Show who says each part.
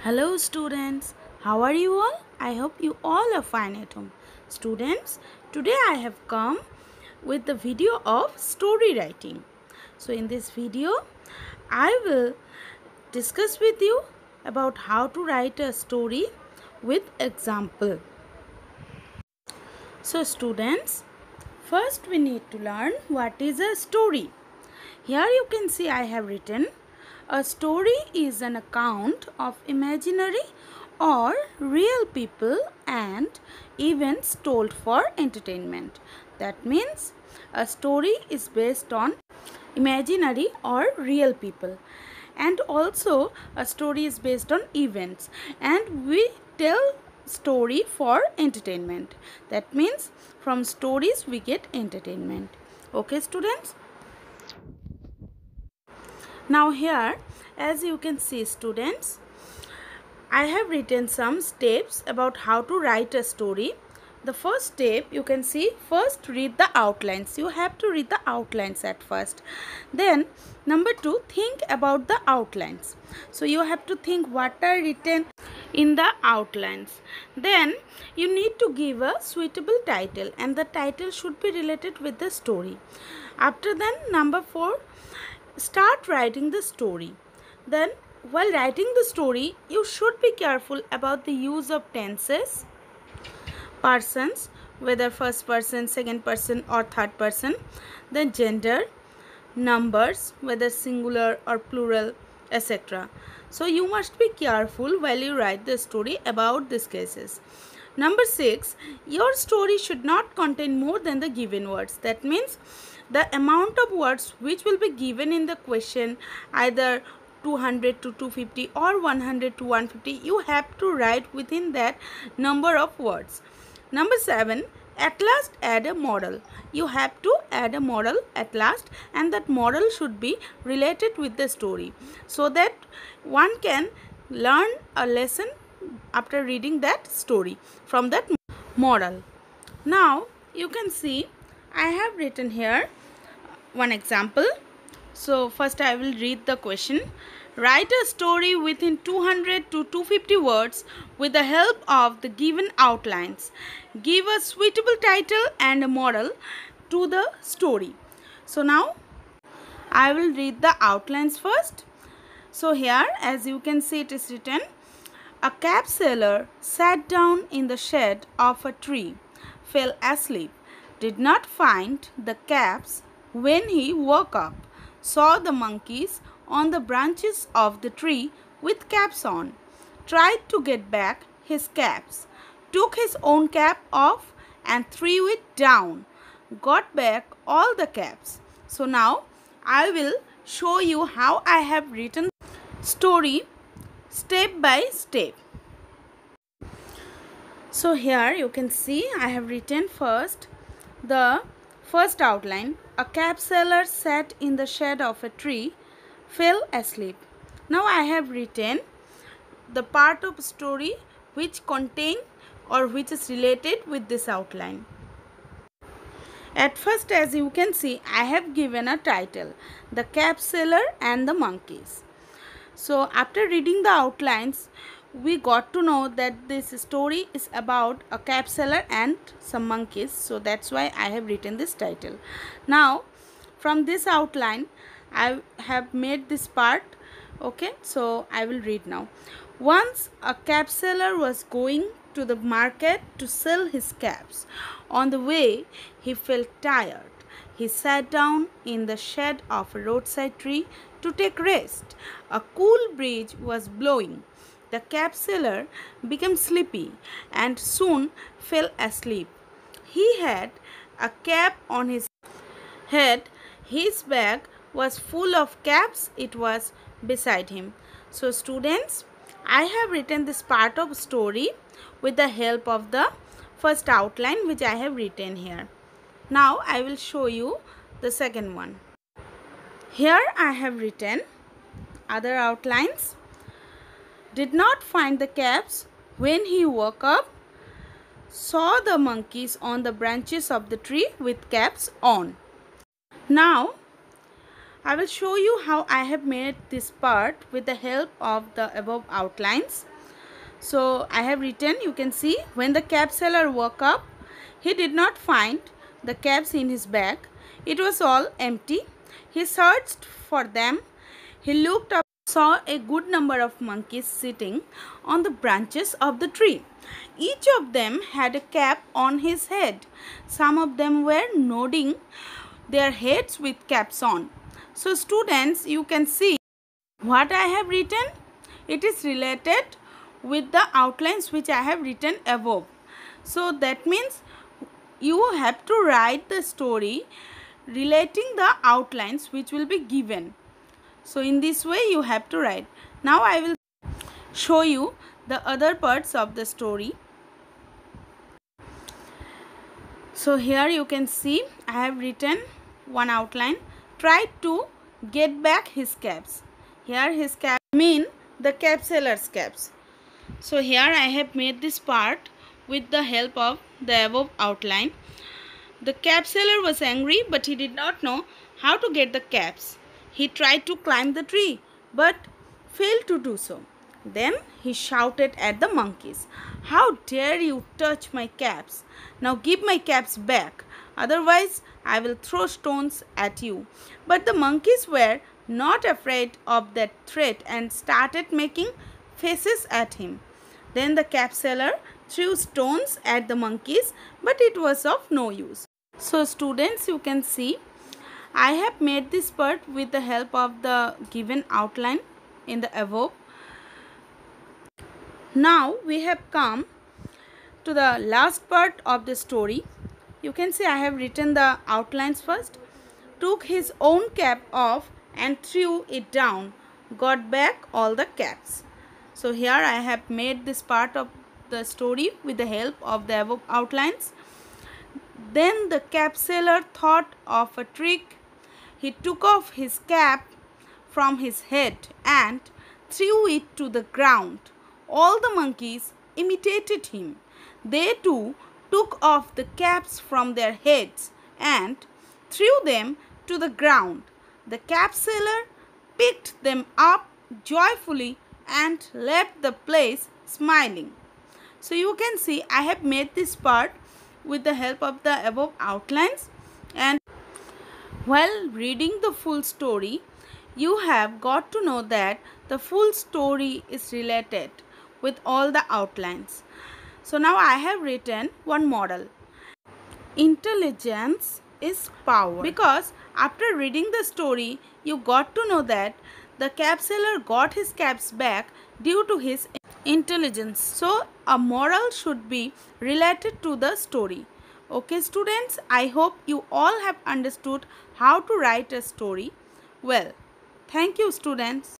Speaker 1: Hello students, how are you all? I hope you all are fine at home. Students, today I have come with the video of story writing. So in this video, I will discuss with you about how to write a story with example. So students, first we need to learn what is a story. Here you can see I have written a story is an account of imaginary or real people and events told for entertainment. That means a story is based on imaginary or real people, and also a story is based on events, and we tell story for entertainment. That means from stories we get entertainment. Okay students, now here as you can see students, I have written some steps about how to write a story. The first step you can see, first read the outlines. You have to read the outlines at first. Then number 2, think about the outlines. So you have to think what are written in the outlines. Then you need to give a suitable title, and the title should be related with the story. After then number 4, start writing the story. Then while writing the story, you should be careful about the use of tenses, persons, whether first person, second person or third person, then gender, numbers, whether singular or plural, etc. So you must be careful while you write the story about these cases. Number 6, your story should not contain more than the given words. That means the amount of words which will be given in the question, either 200 to 250 or 100 to 150, you have to write within that number of words. Number 7, at last add a moral. You have to add a moral at last, and that moral should be related with the story, so that one can learn a lesson after reading that story from that moral. Now you can see I have written here one example. So first I will read the question. Write a story within 200 to 250 words with the help of the given outlines. Give a suitable title and a moral to the story. So now I will read the outlines first. So here as you can see it is written, a cab seller sat down in the shade of a tree, fell asleep, did not find the cabs when he woke up, saw the monkeys on the branches of the tree with caps on, tried to get back his caps, took his own cap off and threw it down, got back all the caps. So now I will show you how I have written story step by step. So here you can see I have written first the first outline. A cab seller sat in the shade of a tree, fell asleep. Now I have written the part of story which contain or which is related with this outline. At first, as you can see, I have given a title, The Cab Seller and the Monkeys. So after reading the outlines, we got to know that this story is about a cab seller and some monkeys. So that's why I have written this title. Now from this outline I have made this part. Okay, so I will read now. Once a cab seller was going to the market to sell his cabs. On the way he felt tired. He sat down in the shade of a roadside tree to take rest. A cool breeze was blowing. The cab seller became sleepy and soon fell asleep. He had a cap on his head. His bag was full of caps. It was beside him. So students, I have written this part of story with the help of the first outline which I have written here. Now I will show you the second one. Here I have written other outlines. Did not find the caps when he woke up, saw the monkeys on the branches of the tree with caps on. Now I will show you how I have made this part with the help of the above outlines. So I have written, you can see, when the cap seller woke up, he did not find the caps in his bag. It was all empty. He searched for them. He looked up, saw a good number of monkeys sitting on the branches of the tree. Each of them had a cap on his head. Some of them were nodding their heads with caps on. So students, you can see what I have written. It is related with the outlines which I have written above. So that means you have to write the story relating the outlines which will be given. So in this way you have to write. Now I will show you the other parts of the story. So here you can see I have written one outline. Tried to get back his caps. Here his caps mean the cap seller's caps. So here I have made this part with the help of the above outline. The cap seller was angry, but he did not know how to get the caps. He tried to climb the tree but failed to do so. Then he shouted at the monkeys, "How dare you touch my caps? Now give my caps back, otherwise I will throw stones at you." But the monkeys were not afraid of that threat and started making faces at him. Then the cap seller threw stones at the monkeys, but it was of no use. So students, you can see I have made this part with the help of the given outline in the above. Now we have come to the last part of the story. You can see I have written the outlines first. Took his own cap off and threw it down. Got back all the caps. So here I have made this part of the story with the help of the above outlines. Then the cap seller thought of a trick. He took off his cap from his head and threw it to the ground. All the monkeys imitated him. They too took off the caps from their heads and threw them to the ground. The cap seller picked them up joyfully and left the place smiling. So you can see I have made this part with the help of the above outlines, and while reading the full story, you have got to know that the full story is related with all the outlines. So now I have written one model. Intelligence is power. Because after reading the story, you got to know that the cap seller got his caps back due to his intelligence. So a moral should be related to the story. Okay students, I hope you all have understood how to write a story well. Thank you students.